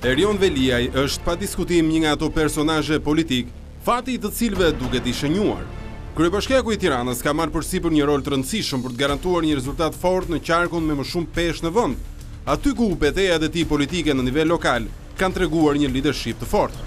Erion Veliaj është pa diskutim një nga ato personazhe politik, fati i të cilëve duket i shënjuar. Kryebashkiaku i Tiranës ka marrë përsipër një rol të rëndësishëm për të garantuar një rezultat fort në qarkun me më shumë peshë në vend, aty ku betejat e tij politike në nivel lokal kanë treguar një leadership të fortë.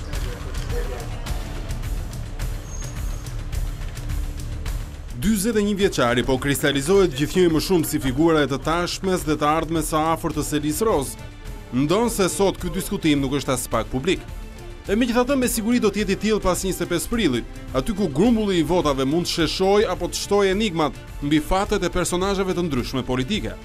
Një vjeçari po kristalizohet gjithnjë më shumë si figura e të tashmes dhe të ardhmes së afërt të Selis Roz, ndonse sot ky diskutim nuk është as pak publik. E megjithatë me siguri do të jetë i tillë pas 25 prillit, aty ku grumbulli i votave mund të sheshojë apo të shtojë enigmat mbi fatet e personazheve të ndryshme politike.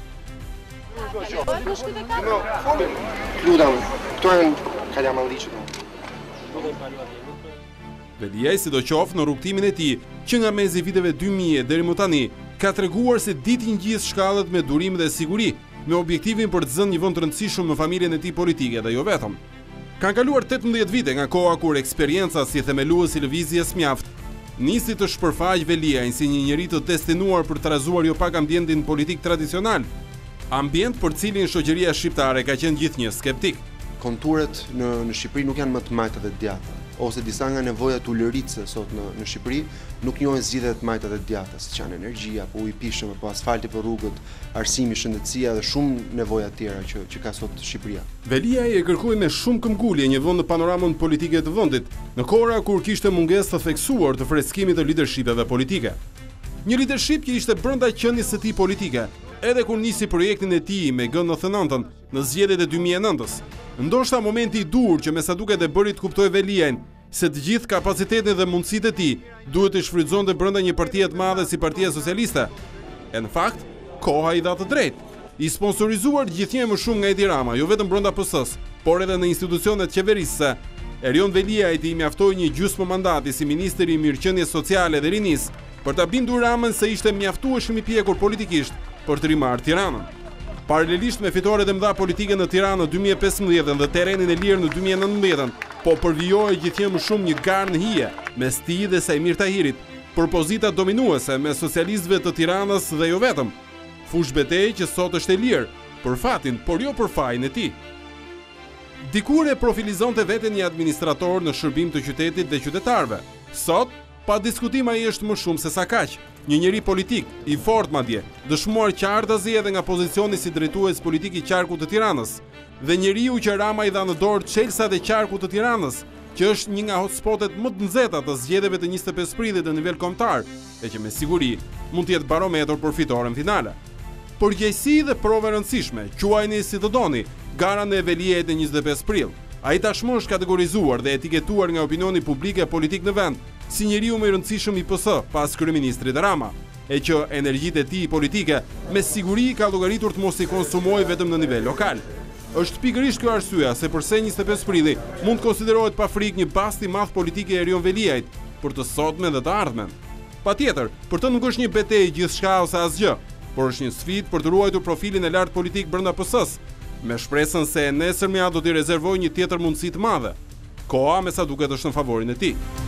Veliaj sidoqoftë në rrugtimin e tij, që nga mezi viteve 2000 deri më tani, ka treguar se ditë ngjis shkallët me durim dhe siguri, me objektivin për të zënë një vend të rëndësishëm në familjen e tij politike dhe jo vetëm. Kanë kaluar 18 vite nga koha kur eksperienca si themelues i lëvizjes mjaft nisi të shpërfaq Veliajin si një njerëz të destinuar për të trazuar jo pak ambientin politik tradicional, ambient për cilin shoqëria shqiptare ka qenë gjithnjë skeptik. Konturet në Shqipëri nuk janë më të majta dhe të djata, ose disa nga nevojat ulëritëse sot në Shqipëri nuk njohin zgjidhje të majta dhe të djata, siç janë energjia, apo uji i pishëm, apo asfalti për rrugët, arsimi, shëndetësia dhe shumë nevoja tjera që ka sot Shqipëria. Veliaj e kërkoi me shumë këmbgulje një vend në panoramën politike të vendit, në kohra kur kishte mungesë të theksuar të freskimit të leadershipeve politike. Një leadership që ishte brenda qenies së tij politike, edhe kur nisi projektin e tij me G99 në zgjedhjet e 2009-s. Ndoshta momenti i dur që me sa duket e bëri të kuptojë Veliajin se të gjithë kapacitetin dhe mundësitë e tij duhet të shfrytëzonte brenda një partie të madhe si Partia Socialiste. E në fakt, koha i dha të drejtë. I sponsorizuar gjithnjë më shumë nga Edi Rama, jo vetëm brenda PS-s, por edhe në institucionet qeverisëse, Erion Veliaj i mjaftoi një gjysmë mandati si ministri i mirëqenies sociale dhe rinis për ta bindur Ramën se ishte mjaftueshëm i pjekur politikisht për të rimarrë Tiranën. Paralelisht me fitoret e mëdha politike në Tiranë në 2015 dhe terrenin e lirë në 2019, po përvijoi gjithnjë më shumë një garë në hije mes tij dhe Sajmir Tahirit për pozita dominuese me socialistëve të Tiranës dhe jo vetëm. Fush betejë që sot është e lirë për fatin, por jo për fajin e tij. Dikur e profilizonte veten një administrator në shërbim të qytetit dhe qytetarëve. Sot, pa diskutim ai është më shumë se sa kaq. Një njeri politik, i fort madje, dëshmuar qartazi edhe nga pozicioni si drejtues politik i qarkut të Tiranës, dhe njeriu që Rama i dha në dorë çelsat e qarkut të Tiranës, që është një nga hotspotet më të nxehta të zgjedhjeve të 25 prillit në nivel kombëtar, e që me siguri mund të jetë barometër për fitoren finale. Përgjegjësi dhe provë rëndësishme, quajini si të doni, garan e Veliajit në 25 prill. Ai tashmë është kategorizuar dhe etiketuar nga opinioni publik e politik në vend si njeriu më i rëndësishëm i PS pas kryeministrit Rama, e që energjitë e tij politike me siguri ka llogaritur të mos i konsumojë vetëm në nivel lokal. Është pikërisht kjo arsyeja se përse 25 prilli mund të konsiderohet pa frikë një bast i madh politike e Erion Veliajit për të sotmen dhe të ardhmen. Patjetër, për të nuk është një betejë gjithçka ose asgjë, por është një sfidë për të ruajtur profilin e lartë politik brenda PS-s, me shpresën se nesërmja do t'i rezervojë një tjetër mundësi të madhe. Koha me sa duket është në favorin e tij.